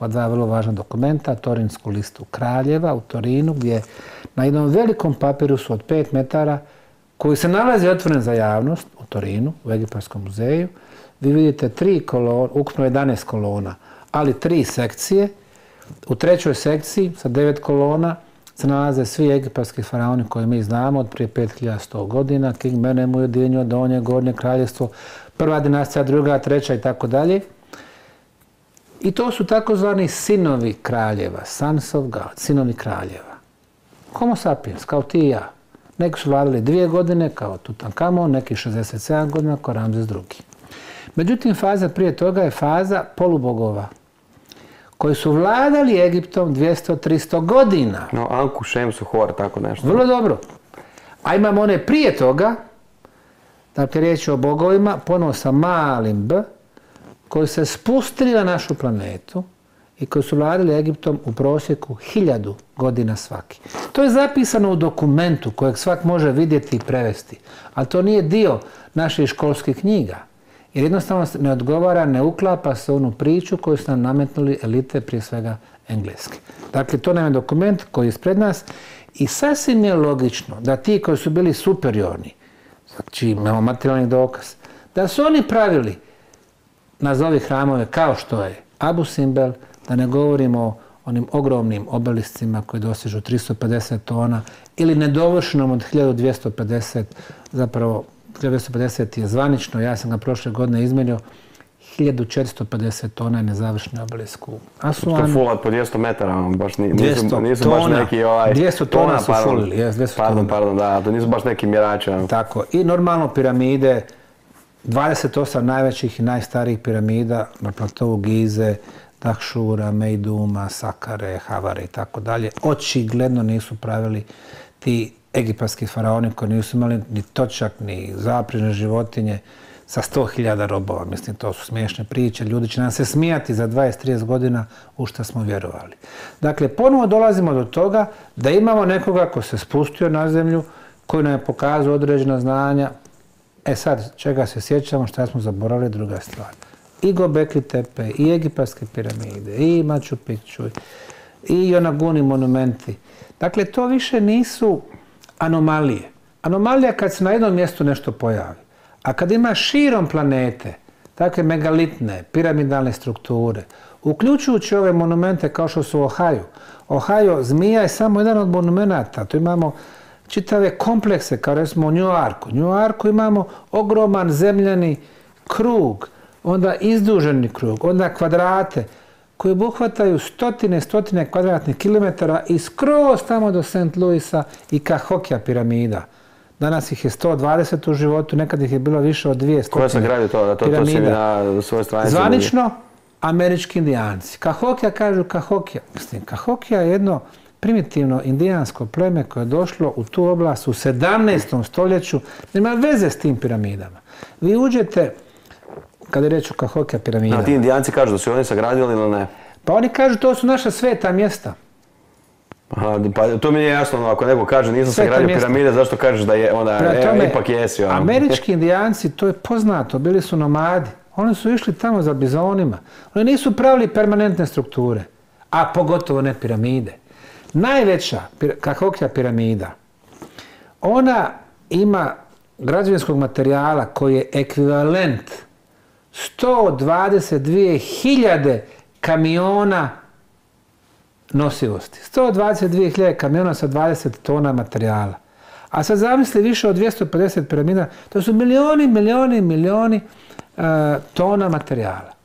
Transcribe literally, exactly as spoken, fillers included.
ova dva vrlo važna dokumenta, Torinsku listu kraljeva u Torinu, gdje na jednom velikom papirusu od pet metara, koji se nalazi otvoren za javnost u Torinu, u Egipatskom muzeju, vi vidite tri kolona, ukupno jedanaest kolona, ali tri sekcije. U trećoj sekciji sa devet kolona se nalaze svi egipatski faraoni koje mi znamo od prije pet hiljada sto godina, King Menem, Ujedinio, Donje, Gornje kraljevstvo, prva dinastija, druga, treća i tako dalje. I to su takozvani sinovi kraljeva, sons of God, sinovi kraljeva. Homo sapiens, kao ti i ja. Neki su vladali dvije godine, kao Tutankamon, neki šezdeset sedam godina, kao Ramzes drugi. Međutim, faza prije toga je faza polubogova, koji su vladali Egiptom dvjesto do tristo godina. No, Anku, Šemsu, Hor, tako nešto. Vrlo dobro. A imamo one prije toga, dakle riječ je o bogovima, ponovo sa malim b, koji se spustili na našu planetu i koji su vladali Egiptom u prosjeku hiljadu godina svaki. To je zapisano u dokumentu kojeg svak može vidjeti i prevesti, ali to nije dio naših školskih knjiga. Jer jednostavno ne odgovara, ne uklapa se u onu priču koju su nam nametnuli elite, prije svega engleske. Dakle, to nam je dokument koji je ispred nas i sasvim je logično da ti koji su bili superiorni, znači imamo materijalni dokaz, da su oni pravili nazovi hramove kao što je Abu Simbel, da ne govorimo o onim ogromnim obeliscima koji dosežu tristo pedeset tona ili nedovršenom od hiljadu dvjesto pedeset, zapravo hiljadu dvjesto pedeset je zvanično, ja sam ga prošle godine izmjerio, hiljadu četiristo pedeset tona je nezavršeni obelisk u Asuanu. To fulat po dvjesto metara, baš nisu, dvjesto nisu baš tona, neki ovaj... dvjesto tona su fulili, jes, dvjesto pardon, tona. Pardon, da, to nisu baš neki mjerači. Tako, i normalno piramide, dvadeset osam najvećih i najstarijih piramida na platovu Gize, Dahšura, Mejduma, Sakare, Havare i tako dalje, očigledno nisu pravili ti egipatski faraoni koji nisu imali ni točak, ni zaprežne životinje sa sto hiljada robova. Mislim, to su smiješne priče. Ljudi će nam se smijati za dvadeset do trideset godina u što smo vjerovali. Dakle, ponovo dolazimo do toga da imamo nekoga ko se spustio na zemlju, koji nam je pokazao određena znanja. E sad, čega se sjećamo, šta smo zaboravili, druga stvar. I Gobekli Tepe, i egipatske piramide, i Machu Picchu, i Yonaguni monumenti. Dakle, to više nisu anomalije. Anomalija kad se na jednom mjestu nešto pojavi. A kad ima širom planete takve megalitne, piramidalne strukture, uključujući ove monumente kao što su Ohio. Ohio, zmija je samo jedan od monumenata. Tu imamo čitave komplekse, kao recimo u New Yorku. U New Yorku imamo ogroman zemljani krug, onda izduženi krug, onda kvadrate koji obuhvataju stotine, stotine kvadratnih kilometara i skroz tamo do Saint Louisa i Cahokia piramida. Danas ih je sto dvadeset u životu, nekad ih je bilo više od dvije stotine. Ko je sagradio to? To, to si mi na svojoj stranici. Zvanično, američki indijanci. Cahokia kažu Cahokia. Mislim, Cahokia je jedno primitivno indijansko pleme koje je došlo u tu oblast u sedamnaestom stoljeću. Nema veze s tim piramidama. Vi uđete, kada je reč o Cahokia piramidama. A ti indijanci kažu da su oni sagradili ili ne? Pa oni kažu to su naša sveta mjesta. Aha, pa to mi je jasno, ako neko kaže nisam sagradio piramide, zašto kažeš da je, onda tome, ipak jesi. Ono. Američki indijanci, to je poznato, bili su nomadi. Oni su išli tamo za bizonima. Oni nisu pravili permanentne strukture, a pogotovo ne piramide. Najveća Cahokia piramida, ona ima građevinskog materijala koji je ekvivalent sto dvadeset dvije hiljade kamiona nosivosti. sto dvadeset dvije hiljade kamiona sa dvadeset tona materijala. A sad zamisli više od dvjesto pedeset piramida, to su milioni, milioni, milioni uh, tona materijala.